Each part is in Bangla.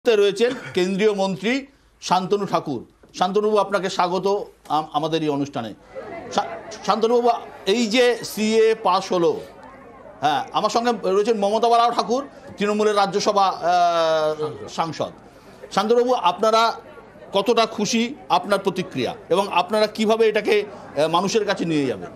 রয়েছেন কেন্দ্রীয় মন্ত্রী শান্তনু ঠাকুর। শান্তনুবাবু, আপনাকে স্বাগত আমাদের এই অনুষ্ঠানে। শান্তনুবাবু, এই যে সিএ পাস হলো, হ্যাঁ, আমার সঙ্গে রয়েছেন মমতা বালা ঠাকুর, তৃণমূলের রাজ্যসভা সাংসদ। শান্তনুবাবু, আপনারা কতটা খুশি, আপনার প্রতিক্রিয়া, এবং আপনারা কিভাবে এটাকে মানুষের কাছে নিয়ে যাবেন?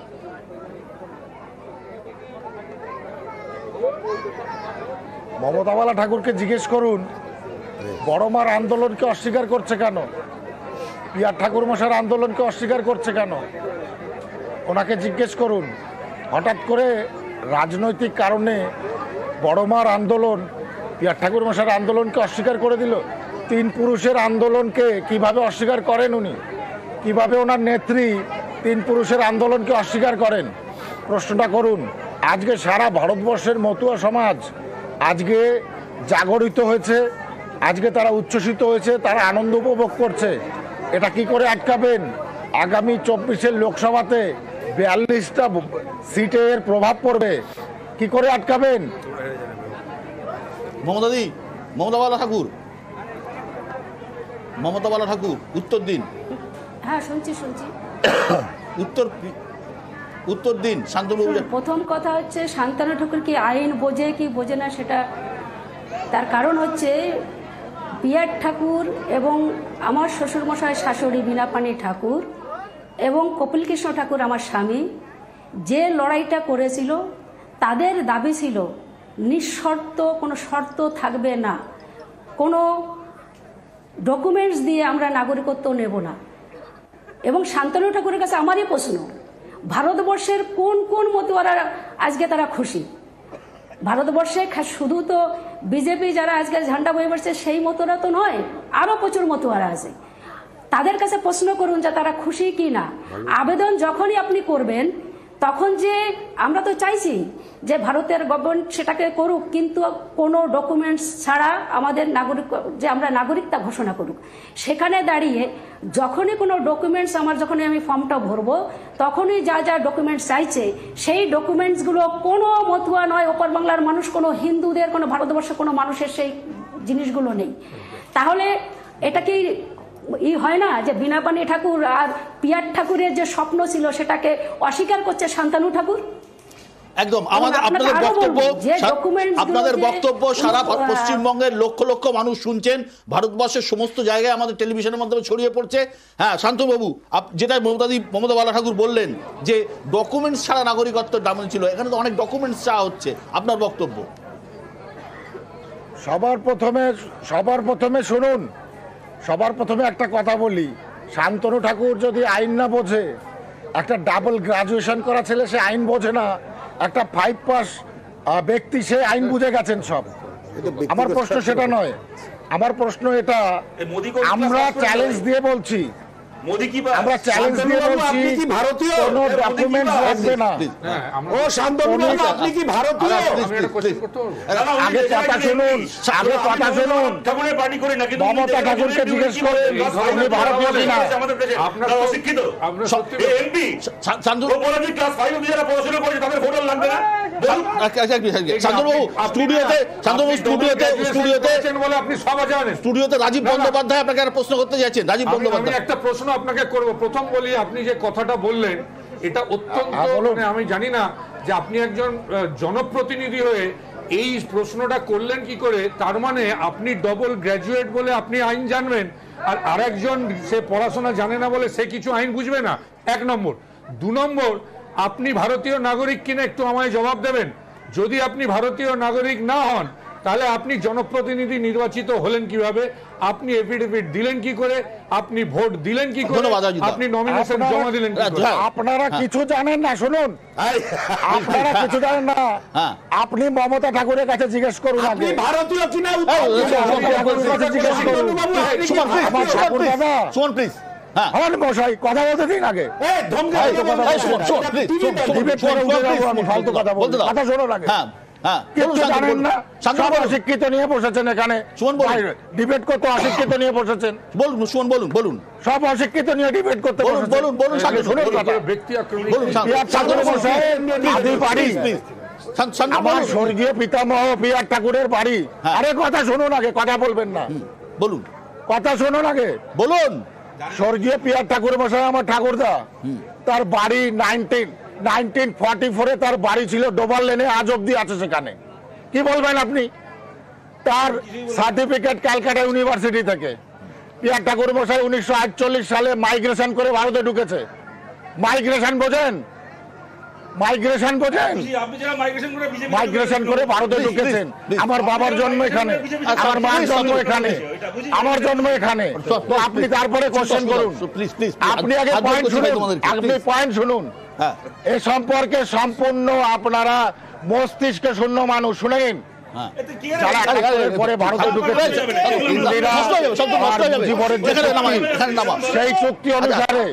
মমতা বালা ঠাকুরকে জিজ্ঞেস করুন বড়মার আন্দোলনকে অস্বীকার করছে কেন, পিয়ার ঠাকুর মশার আন্দোলনকে অস্বীকার করছে কেন। ওনাকে জিজ্ঞেস করুন হঠাৎ করে রাজনৈতিক কারণে বড়মার আন্দোলন, পিয়ার ঠাকুর মশার আন্দোলনকে অস্বীকার করে দিল। তিন পুরুষের আন্দোলনকে কিভাবে অস্বীকার করেন উনি, কিভাবে ওনার নেত্রী তিন পুরুষের আন্দোলনকে অস্বীকার করেন? প্রশ্নটা করুন। আজকে সারা ভারতবর্ষের মতুয়া সমাজ আজকে জাগরিত হয়েছে, আজকে তারা উচ্ছ্বসিত হয়েছে, তারা আনন্দ উপভোগ করছে। এটা কি করে আটকাবেন? আগামী 24-এর লোকসভাতে 42টা সিটের প্রভাব পড়বে, কি করে আটকাবেন? মমতাদি, মমতা বালা ঠাকুর, মমতা বালা ঠাকুর উত্তর দিন। হ্যাঁ, শুনছি। উত্তর দিন শান্তনুবাবু। প্রথম কথা হচ্ছে শান্তনু ঠাকুর কি আইন বোঝে কি বোঝে না, সেটা তার কারণ হচ্ছে পিয়ার ঠাকুর এবং আমার শ্বশুরমশাই শাশুড়ি বীণাপাণি ঠাকুর এবং কপিল কৃষ্ণ ঠাকুর আমার স্বামী যে লড়াইটা করেছিল, তাদের দাবি ছিল নিঃশর্ত, কোনো শর্ত থাকবে না, কোনো ডকুমেন্টস দিয়ে আমরা নাগরিকত্ব নেব না। এবং শান্তনু ঠাকুরের কাছে আমারই প্রশ্ন, ভারতবর্ষের কোন কোন মতুয়ারা আজকে তারা খুশি? ভারতবর্ষে শুধু তো বিজেপি যারা আজকে ঝান্ডা বয়ে বসছে সেই মতুয়ারা তো নয়, আরও প্রচুর মতুয়ারা আছে। তাদের কাছে প্রশ্ন করুন যে তারা খুশি কি না। আবেদন যখনই আপনি করবেন তখন যে আমরা তো চাইছি যে ভারতের গভর্নমেন্ট সেটাকে করুক, কিন্তু কোনো ডকুমেন্টস ছাড়া আমাদের নাগরিক যে আমরা নাগরিকতা ঘোষণা করুক। সেখানে দাঁড়িয়ে যখনই কোনো ডকুমেন্টস যখনই আমি ফর্মটা ভরবো তখনই যা যা ডকুমেন্টস চাইছে সেই ডকুমেন্টসগুলো কোনো মতুয়া নয়, ওপর বাংলার মানুষ, কোনো হিন্দুদের, কোনো ভারতবর্ষের কোনো মানুষের সেই জিনিসগুলো নেই। তাহলে এটা কি হয় না যে বীণাপাণি ঠাকুর আর পিয়ার ঠাকুরের যে স্বপ্ন ছিল সেটাকে অস্বীকার করছে শান্তনু ঠাকুর? একদম। আপনাদের বক্তব্য সারা পশ্চিমবঙ্গের লক্ষ লক্ষ মানুষ শুনছেন, ভারতবর্ষের সমস্ত জায়গায় আমাদের টেলিভিশনের মাধ্যমে ছড়িয়ে পড়ছে। হ্যাঁ শান্তনুবাবু, যেটা মমতা বালা ঠাকুর বললেন যে ডকুমেন্টস ছাড়া নাগরিকত্বের দাম ছিল, এখানে তো অনেক ডকুমেন্টস চাওয়া হচ্ছে, আপনার বক্তব্য? সবার প্রথমে শুনুন, সবার প্রথমে একটা কথা বলি, শান্তনু ঠাকুর যদি আইন না বোঝে, একটা ডাবল গ্রাজুয়েশন করা ছেলে সে আইন বোঝে না, একটা 5 পাস ব্যক্তি সে আইন বুঝে গেছেন সব। আমার প্রশ্ন সেটা নয়, আমার প্রশ্ন এটা, আমরা চ্যালেঞ্জ দিয়ে বলছি, আমরা চ্যালেঞ্জ দিয়ে বলছি কোনো ডকুমেন্টস লাগবে না। ও শান্তনু, আপনি কি ভারতীয়? আগে কথা শুনুন, মমতা ঠাকুরকে জিজ্ঞেস করেন আপনি ভারতীয় কিনা। শান্তনু স্টুডিওতে রাজীব বন্দ্যোপাধ্যায় আপনাকে একটা প্রশ্ন করতে যাচ্ছেন। রাজীব বন্দ্যোপাধ্যায়, একটা প্রশ্ন আপনাকে করব। প্রথম বলি, আপনি যে কথাটা বললেন এটা অত্যন্ত, আমি জানি না যে আপনি একজন জনপ্রতিনিধি হয়ে এই প্রশ্নটা করলেন কি করে। তার মানে আপনি ডবল গ্র্যাজুয়েট বলে আপনি আইন জানবেন, আর আরেকজন সে পড়াশোনা জানে না বলে সে কিছু আইন বুঝবে না, 1 নম্বর। 2 নম্বর, আপনি ভারতীয় নাগরিক কিনা একটু আমায় জবাব দেবেন। যদি আপনি ভারতীয় নাগরিক না হন তাহলে আপনি জনপ্রতিনিধি নির্বাচিত হলেন কিভাবে? আপনি এফিডেভিট দিলেন কি করে? আপনি ভোট দিলেন কি করে? আপনি নমিনেশন জমা দিলেন কি করে? আপনারা কিছু জানেন না, শুনুন, আপনারা কিছু জানেন না। আপনি মমতা ঠাকুরের কাছে জিজ্ঞেস করুন আগে ভারতীয় কিনা, আমার মশাই কথা বলতে দিন আগে, কথা শোনো লাগে। জানেন না, সব অশিক্ষিত নিয়ে বসেছেন এখানে, ডিবেট করতে অশিক্ষিত নিয়ে বসেছেন। বলুন সব অশিক্ষিত নিয়ে ডিবেট করতে বলুন। আমার স্বর্গীয় পিতামহ পিয়ার ঠাকুরের বাড়ি। হ্যাঁ। আরে কথা শুনুন আগে, কথা বলবেন না, বলুন, কথা শুনুন আগে বলুন। স্বর্গীয় পিয়ার ঠাকুর মশাই আমার ঠাকুরদা, তার বাড়ি 1944-এ তার বাড়ি ছিল ডোবার লেনে, আজ অব্দি আছে সেখানে। কি বলবেন আপনি? তার সার্টিফিকেট ক্যালকাটা ইউনিভার্সিটি থেকে। পিয়ার ঠাকুর মশাই 1948 সালে মাইগ্রেশন করে ভারতে ঢুকেছে। মাইগ্রেশন বোঝেন? মাইগ্রেশন বোঝেন? মাইগ্রেশন করে ভারতে ঢুকেছেন। আমার বাবার জন্ম এখানে, আমার মার জন্ম এখানে, আমার জন্ম এখানে। তো আপনি তারপরে কোশ্চেন করুন। আপনি আগে পয়েন্ট শুনুন, আপনি পয়েন্ট শুনুন। এ সম্পর্কে সম্পূর্ণ আপনারা মস্তিষ্কে শূন্য মানুষ। শুনেন, যারা একাত্তরের পরে ভারতে ঢুকেছে, ইন্দিরা আর মুজিবরের যে চুক্তি, সেই চুক্তি অনুসারে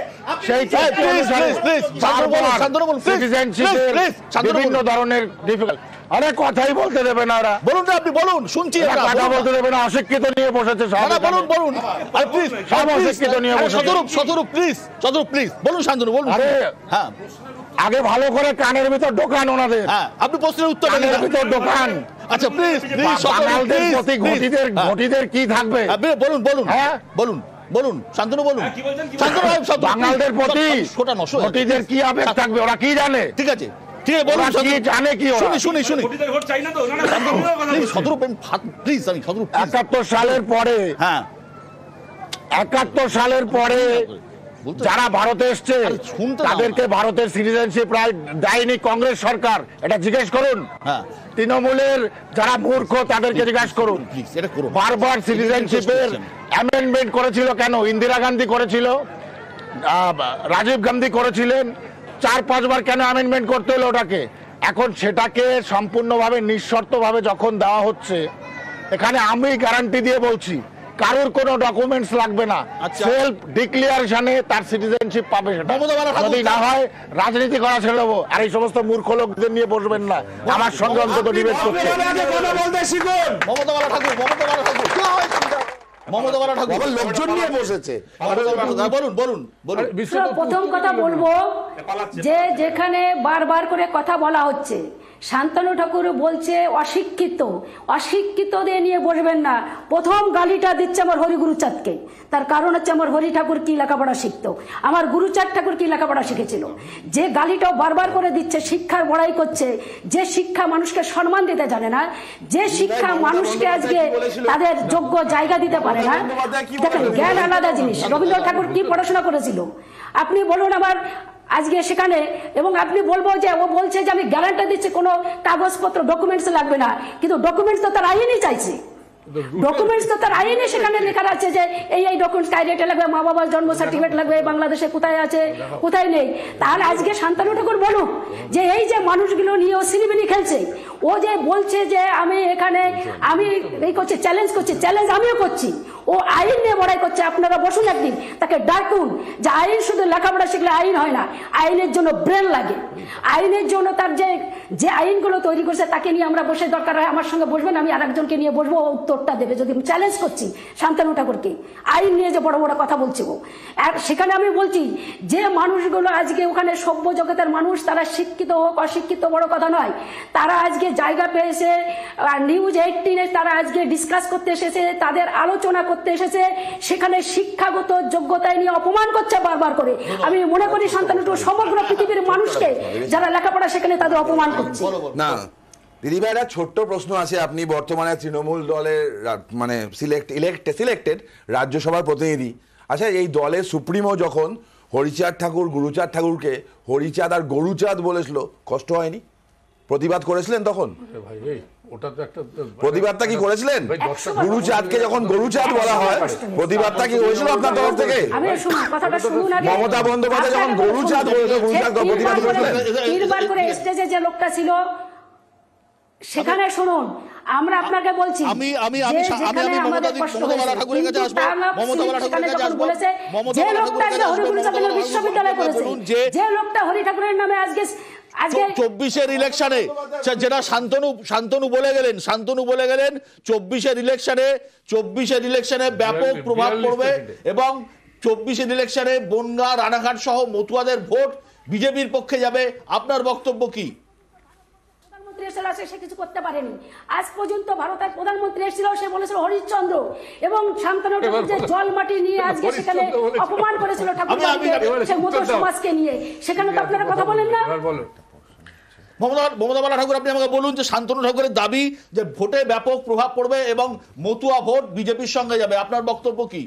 বিভিন্ন ধরনের ডিফিকাল্ট, অনেক কথাই বলতে দেবে না ওরা। বলুন না, আপনি বলুন, শুনছি। কথা বলতে দেবে না, অশিক্ষিত নিয়ে বসেছে সব। বলুন, বলুন, সব অশিক্ষিত নিয়ে বসেছে। সদরূপ প্লিজ বলুন, শান্তনু বলুন। আরে হ্যাঁ, আগে ভালো করে কানের ভিতর ঢোকান ওনাদের। হ্যাঁ, আপনি প্রশ্নের উত্তর কানের ভিতর ঢোকান। আচ্ছা, প্লিজ বাঙালদের প্রতি ঘটিদের কি থাকবে? বলুন, বলুন, হ্যাঁ বলুন, বলুন, শান্তনু বলুন। বাঙালদের প্রতি ঘটিদের কি আবেগ থাকবে? ওরা কি জানে? ঠিক আছে, ঠিক আছে, বলুন। কি জানে কি? শুনি। প্লিজ, আমি 71 সালের পরে, হ্যাঁ, 71 সালের পরে যারা ভারতে এসছে তাদেরকে ভারতের সিটিজেনশিপ রাইট দেয়নি কংগ্রেস সরকার। এটা জিজ্ঞেস করুন। হ্যাঁ, তৃণমূলের যারা মূর্খ তাদেরকে জিজ্ঞাসা করুন। বারবার সিটিজেনশিপের অ্যামেন্ডমেন্ট করেছিল কেন? ইন্দিরা গান্ধী করেছিল, রাজীব গান্ধী করেছিলেন, 4-5 বার কেন অ্যামেন্ডমেন্ট করতে হলো ওটাকে? এখন সেটাকে সম্পূর্ণভাবে নিঃশর্তভাবে যখন দেওয়া হচ্ছে, এখানে আমি গ্যারান্টি দিয়ে বলছি কারোর কোনো ডকুমেন্টস লাগবে না। সেলফ ডিক্লিয়ারেশনে তার সিটিজেনশিপ পাবে। সেটা যদি না হয় রাজনীতি করা ছেড়ে দেবো। আর এই সমস্ত মূর্খ লোকদের নিয়ে বসবেন না আমার সঙ্গে, অন্তত ডিবেট করতে। লোকজন নিয়ে বসেছে। প্রথম কথা বলবো যে যেখানে বারবার করে কথা বলা হচ্ছে, শান্তনু ঠাকুর বলছে অশিক্ষিতদের নিয়ে বসবেন না। প্রথম গালিটা দিচ্ছে আমার হরি গুরুচাঁদকে। তার কারণ হচ্ছে আমার হরি ঠাকুর কি লেখাপড়া শিখত, আমার গুরুচাঁদ ঠাকুর কি লেখাপড়া শিখেছিল। যে গালিটাও বারবার করে দিচ্ছে, শিক্ষার বড়াই করছে। যে শিক্ষা মানুষকে সম্মান দিতে জানে না, যে শিক্ষা মানুষকে আজকে তাদের যোগ্য জায়গা দিতে পারে না। দেখেন, জ্ঞান আলাদা জিনিস। রবীন্দ্রনাথ ঠাকুর কি পড়াশোনা করেছিল আপনি বলুন আবার আজকে সেখানে। এবং আপনি বলবো যে ও বলছে যে আমি গ্যারান্টি দিচ্ছি কোনো কাগজপত্র ডকুমেন্টস লাগবে না, কিন্তু ডকুমেন্টস তো তার আইনই চাইছে। ডকুমেন্টস তো তার আইনে সেখানে লেখা আছে যে এই ডকুমেন্টস কাইরেটে লাগবে, মা বাবার জন্ম সার্টিফিকেট লাগবে, বাংলাদেশে কোথায় আছে কোথায় নেই। তাহলে আজকে শান্তনু ঠাকুর বলুক যে এই যে মানুষগুলো নিয়ে ও সিনেমিনি খেলছে, ও যে বলছে যে আমি এখানে আমি এই করছি, চ্যালেঞ্জ করছি, চ্যালেঞ্জ আমিও করছি। ও আইন নিয়ে বড়াই করছে। আপনারা বসুন একদিন, তাকে ডাকুন যে আইন শুধু লেখাপড়া শিখলে আইন হয় না, আইনের জন্য ব্রেন লাগে। আইনের জন্য তার যে আইনগুলো তৈরি করছে তাকে নিয়ে আমরা বসে, দরকার হয় আমার সঙ্গে বসবেন, আমি আরেকজনকে নিয়ে বসবো, উত্তরটা দেবে। যদি আমি চ্যালেঞ্জ করছি শান্তনু ঠাকুরকে, আইন নিয়ে যে বড় বড় কথা বলছি ও, আর সেখানে আমি বলছি যে মানুষগুলো আজকে ওখানে সভ্য জগতের মানুষ, তারা শিক্ষিত হোক অশিক্ষিত বড় কথা নয়, তারা আজকে জায়গা পেয়েছে। নিউজ 18-এ তারা আজকে ডিসকাস করতে এসেছে, তাদের আলোচনা করতে এসেছে। সেখানে শিক্ষাগত যোগ্যতায় নিয়ে অপমান করছে বারবার করে। আমি মনে করি শান্তনু ঠাকুর সমগ্র পৃথিবীর মানুষকে যারা লেখাপড়া সেখানে তাদের অপমান করছে না। দিদি ভাই, একটা ছোট্ট প্রশ্ন আছে। আপনি বর্তমানে তৃণমূল দলের মানে সিলেক্টেড রাজ্যসভার প্রতিনিধি। আচ্ছা, এই দলের সুপ্রিমো যখন হরিচাঁদ ঠাকুর গুরুচাঁদ ঠাকুরকে হরিচাঁদ আর গরুচাঁদ বলেছিল, কষ্ট হয়নি? প্রতিবাদ করেছিলেন তখন? প্রতিবাদটা কি করেছিলেন? গুরুচাঁদকে যখন গরুচাঁদ বলা হয়, প্রতিবাদটা কি হয়েছিল আপনার তরফ থেকে? মমতা বন্দ্যোপাধ্যায় যখন গরুচাঁদ বলেছিল, গুরুচাঁদ প্রতিবাদ করেছিলেন? 3 বার করে স্টেজে যে লোকটা ছিল সেখানে শুনুন, আমরা আপনাকে বলছি মমতা ঠাকুরের কাছে আসবো, মমতা ঠাকুরের কাছে আসবো, যে লোকটা হরিগুরুচাঁদের বিশ্ববিদ্যালয় করেছে, যে লোকটা হরি ঠাকুরের নামে আজকে 24-এর ইলেকশনে যেটা শান্তনু বলে গেলেন 24-এর ইলেকশনে ব্যাপক প্রভাব পড়বে এবং 24-এর ইলেকশনে বনগাঁ, রানাঘাট সহ মতুয়াদের ভোট বিজেপির পক্ষে যাবে। আপনার বক্তব্য কি? দেশের আছে সে কিছু করতে পারেনি। আজ পর্যন্ত ভারতের প্রধানমন্ত্রী এসেছিল, সে বলেছিল হরিশ্চন্দ্র, এবং শান্তনু ঠাকুর যে জল মাটি নিয়ে আজকে সেখানে অপমান করেছিল ঠাকুরকে, সে মতো সমাজকে নিয়ে, সেখানে তো আপনারা কথা বলেন না। মমতা বালা ঠাকুর, আপনি আমাকে বলুন যে শান্তনু ঠাকুরের দাবি যে ভোটে ব্যাপক প্রভাব পড়বে এবং মতুয়া ভোট বিজেপির সঙ্গে যাবে, আপনার বক্তব্য কি?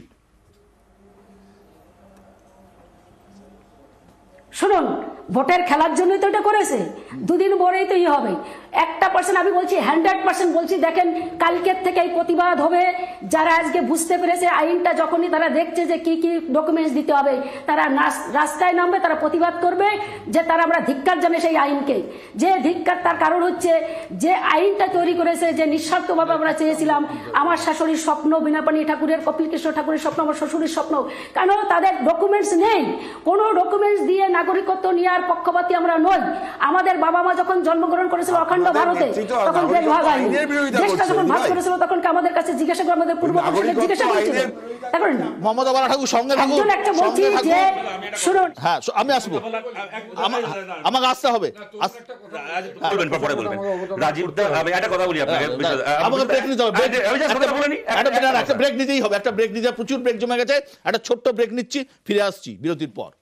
শুনুন, ভোটের খেলার জন্যই তো এটা করেছে, দুদিন পরেই তো হবে। 1% আমি বলছি, 100% বলছি, দেখেন কালকের থেকে এই প্রতিবাদ হবে। যারা আজকে বুঝতে পেরেছে আইনটা, যখনই তারা দেখছে যে কি কি ডকুমেন্টস দিতে হবে, তারা রাস্তায় নামবে, তারা প্রতিবাদ করবে, যে তারা আমরা ধিক্কার জানে সেই আইনকে। যে ধিক্কার, তার কারণ হচ্ছে যে আইনটা তৈরি করেছে, যে নিঃস্বার্থভাবে আমরা চেয়েছিলাম, আমার শাশুড়ির স্বপ্ন, বীণাপাণি ঠাকুরের, কপিল কৃষ্ণ ঠাকুরের স্বপ্ন, আমার শ্বশুরের স্বপ্ন, কারণ তাদের ডকুমেন্টস নেই। কোনো ডকুমেন্টস দিয়ে নাগরিকত্ব নেওয়ার পক্ষপাতী আমরা নই। আমাদের বাবা মা যখন জন্মগ্রহণ করেছিল অখণ্ড ভারতে, তখন দেশ ভাগ হয়নি। দেশটা যখন ভাগ করেছিল তখন আমাদের কাছে জিজ্ঞাসা করে, আমাদের পূর্বপুরুষদের জিজ্ঞাসা করেছিল। মমতা বালা ঠাকুর সঙ্গে থাকুন, একটা বলছি যে শুনুন, হ্যাঁ আমি আসবো, আমাকে আসতে হবে। রাজীব দা, আমি একটা কথা বলি আপনাকে, আমাকে ব্রেক নিতে হবে, একটা ব্রেক নিতেই হবে, একটা ব্রেক নিতে, প্রচুর ব্রেক জমে গেছে, একটা ছোট্ট ব্রেক নিচ্ছি, ফিরে আসছি বিরতির পর।